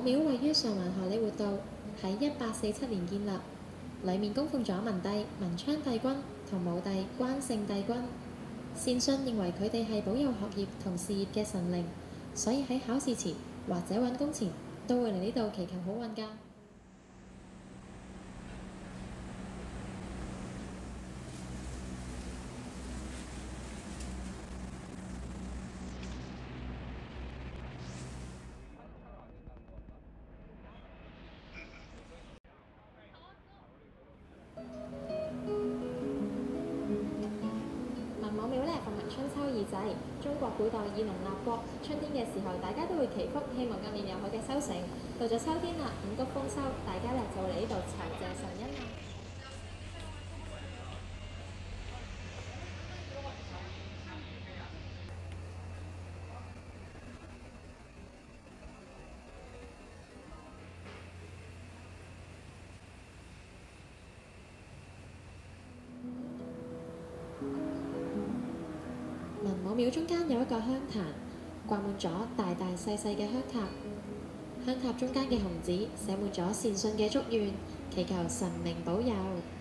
廟位於上環荷里活道，喺1847年建立，裡面供奉咗文帝、文昌帝君同武帝關聖帝君。善信認為佢哋係保佑學業同事業嘅神靈，所以喺考試前或者揾工前都會嚟呢度祈求好運㗎。文武廟呢，奉行春秋二祭，中國古代以農立國，春天嘅時候大家都會祈福，希望今年有好嘅收成。到咗秋天啦，五穀豐收，大家呢就會嚟呢度酬謝神恩啦。文武廟中間有一個香壇，掛滿咗大大細細嘅香塔。香塔中間嘅紅紙寫滿咗善信嘅祝願，祈求神明保佑。